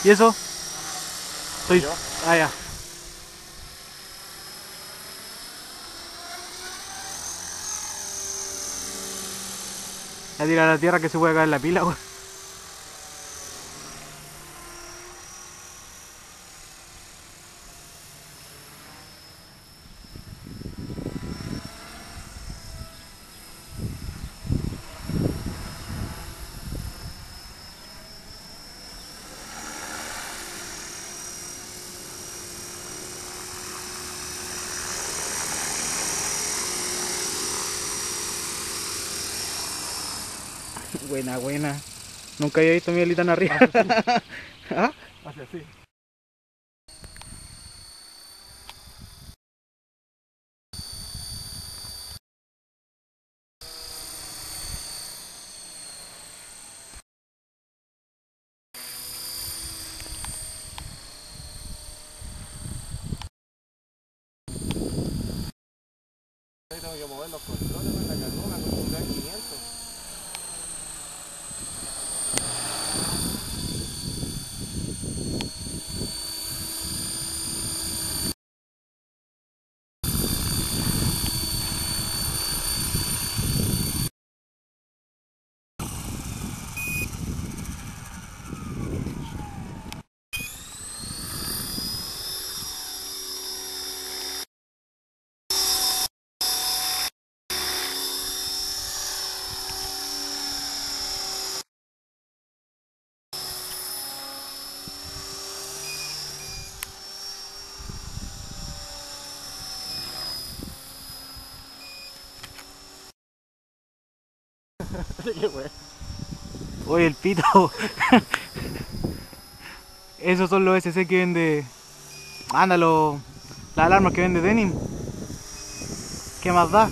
¿Y eso? Estoy... ¿Yo? Ah, ya. Ya tira a la tierra que se puede caer la pila, weón. Buena, buena. Nunca había visto Miguelito tan arriba. ¿Ah? Hace así. Ahí tengo que mover los controles, me la cagó, me acostumbré a 500. ¿Qué fue? Oye, el pito. Esos son los SC que vende... Anda, las alarmas que vende Denim. ¿Qué más da?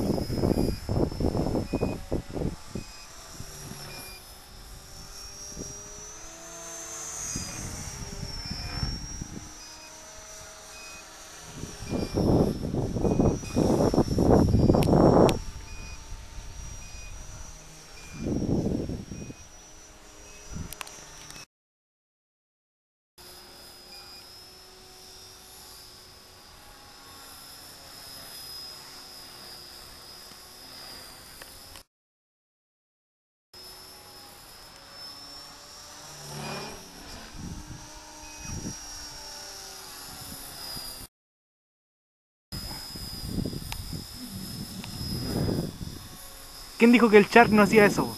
¿Quién dijo que el Shark no hacía eso?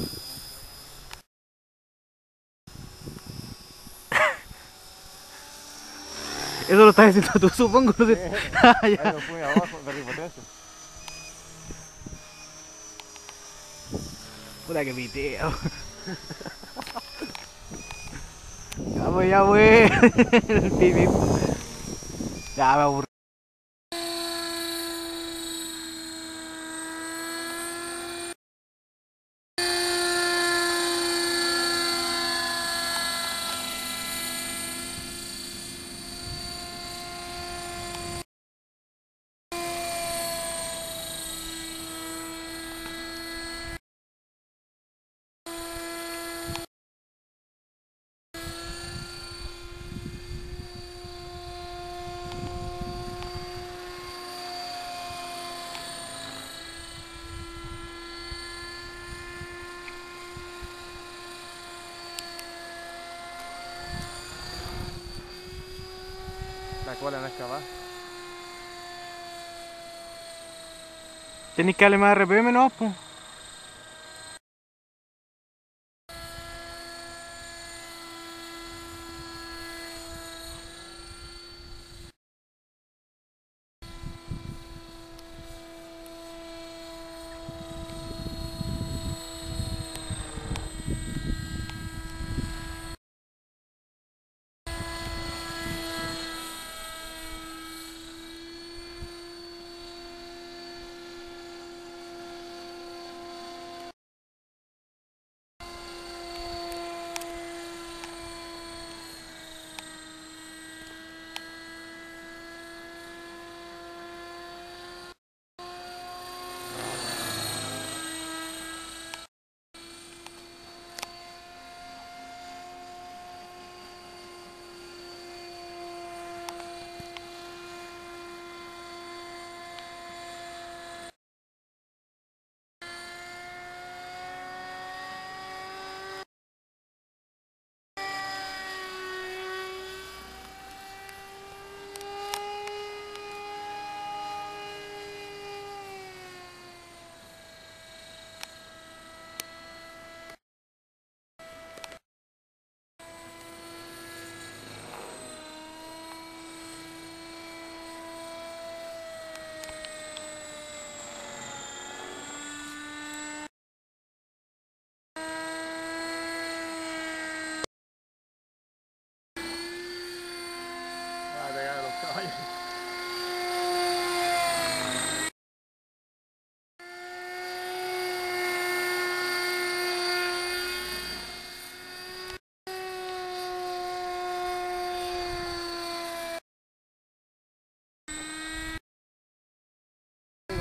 Eso lo estás diciendo tú, supongo. No sé. Ah, Ahí ya. me fui abajo, de ripotencia. Puta que piteo. Ya voy, ya voy. El pipi. Ya me aburrí. La cola no es capaz. Tenéis que darle más RPM, ¿no? Pues.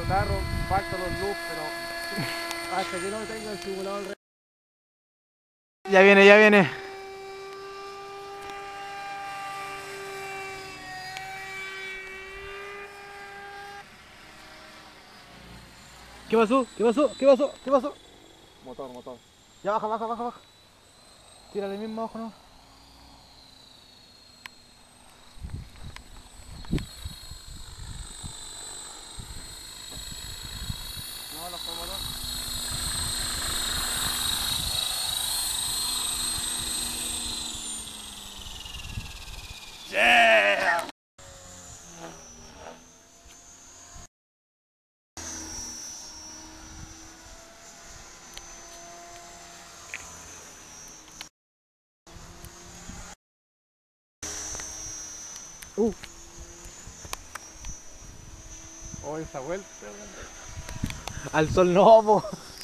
carro, parto los loops, pero hasta que no tenga el simulador. Ya viene, ya viene. ¿Qué pasó? ¿Qué pasó? ¿Qué pasó? ¿Qué pasó? Motor. Ya baja, baja, baja, baja. Tírale mismo abajo, ¿no? No, los fue motor. Yeah. Oh, esa vuelta. Al sol no, po.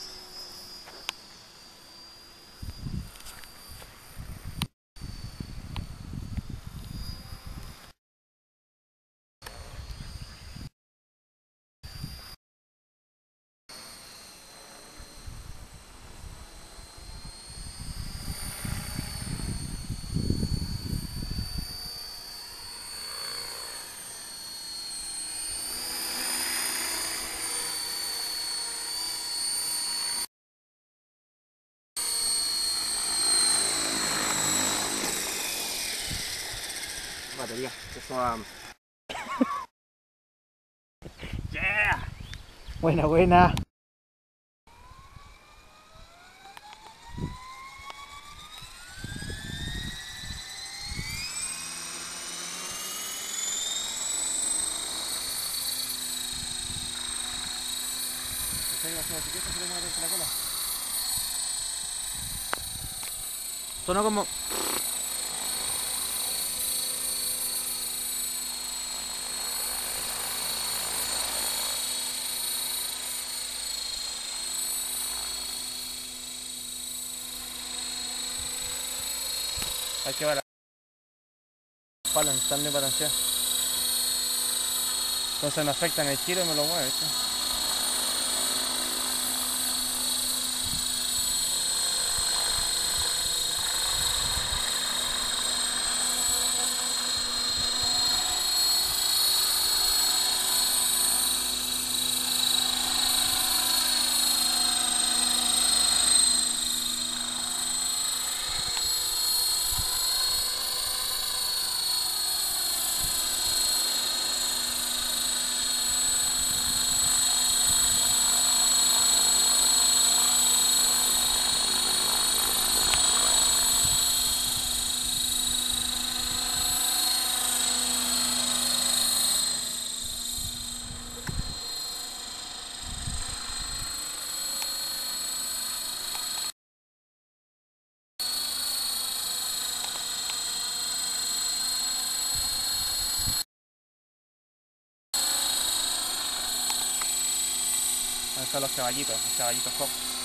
Batería. Eso va. Yeah. Buena, buena. ¿Está demasiado chiquito? ¿Se le mueve la cola? Sonó como... Hay que ver darle balancear. Entonces me afecta en el giro y me lo mueve, ¿viste? Ahí están los caballitos hop.